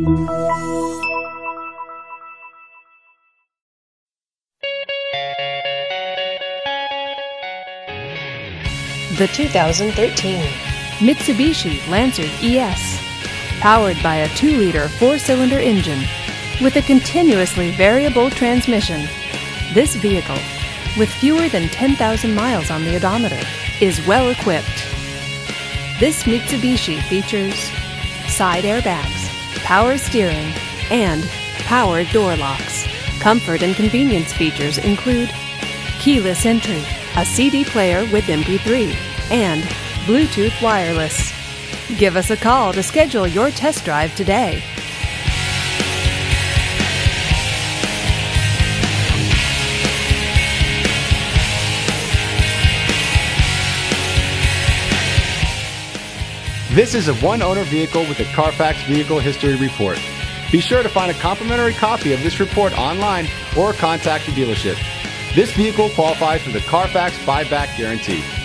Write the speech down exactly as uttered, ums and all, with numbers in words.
The two thousand thirteen Mitsubishi Lancer E S, powered by a two liter four-cylinder engine with a continuously variable transmission. This vehicle, with fewer than ten thousand miles on the odometer, is well equipped. This Mitsubishi features side airbags, power steering, and power door locks. Comfort and convenience features include keyless entry, a C D player with M P three, and Bluetooth wireless. Give us a call to schedule your test drive today. This is a one-owner vehicle with a Carfax Vehicle History Report. Be sure to find a complimentary copy of this report online or contact the dealership. This vehicle qualifies for the Carfax Buyback Guarantee.